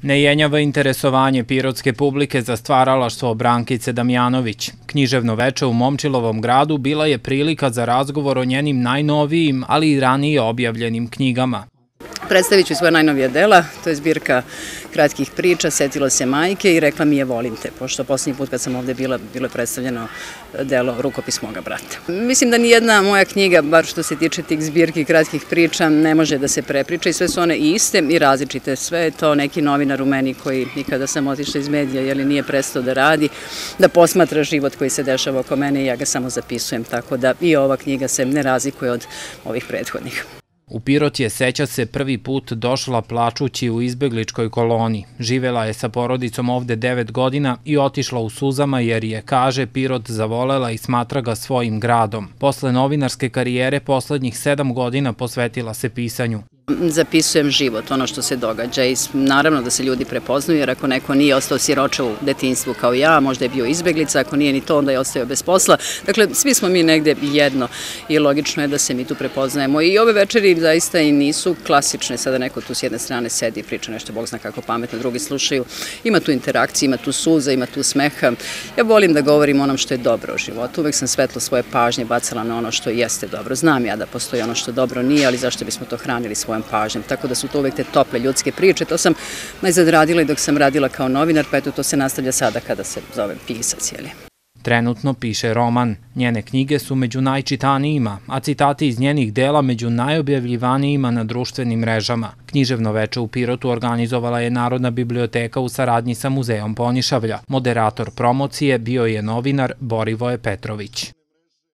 Ne jenjava interesovanje pirotske publike za stvaralaštvo Brankice Damjanović. Književno veče u Momčilovom gradu bila je prilika za razgovor o njenim najnovijim, ali i ranije objavljenim knjigama. Predstavit ću svoje najnovije dela, to je zbirka kratkih priča, Setilo se majke i Rekla mi je volim te, pošto posljednji put kad sam ovde bila, bilo je predstavljeno delo Rukopis moga brata. Mislim da nijedna moja knjiga, bar što se tiče tih zbirki kratkih priča, ne može da se prepriča i sve su one iste i različite. Sve je to neki novinar u meni koji nikada sam otišla iz medija, nije prestao da radi, da posmatra život koji se dešava oko mene i ja ga samo zapisujem, tako da i ova knjiga se ne razlikuje od ovih prethodnih. U Pirot je, seća se, prvi put došla plačući u izbegličkoj koloni. Živela je sa porodicom ovde 9 godina i otišla u suzama jer je, kaže, Pirot zavolela i smatra ga svojim gradom. Posle novinarske karijere poslednjih 7 godina posvetila se pisanju. Zapisujem život, ono što se događa i naravno da se ljudi prepoznaju, jer ako neko nije ostao siroča u detinjstvu kao ja, možda je bio izbeglica, ako nije ni to, onda je ostao bez posla. Dakle, svi smo mi negde jedno i logično je da se mi tu prepoznajemo. I ove večeri zaista i nisu klasične, sada neko tu s jedne strane sedi i priča nešto, Bog zna kako pametno, drugi slušaju. Ima tu interakcije, ima tu suza, ima tu smeha. Ja volim da govorim o onom što je dobro u životu. Uvek sam svetlo svoje pažnje bacala na ono što jeste dobro. Znam ja da postoji ono što dobro nije, ali zašto bismo to hranili svojom pažnjom, tako da su to uvek te tople ljudske priče. To sam najzad radila i dok sam radila kao novinar, pa eto to se nastavlja sada kada se zove pisac. Trenutno piše roman. Njene knjige su među najčitanijima, a citati iz njenih dela među najobjavljivanijima na društvenim mrežama. Književno veče u Pirotu organizovala je Narodna biblioteka u saradnji sa Muzejom Ponišavlja. Moderator promocije bio je novinar Borivoje Petrović.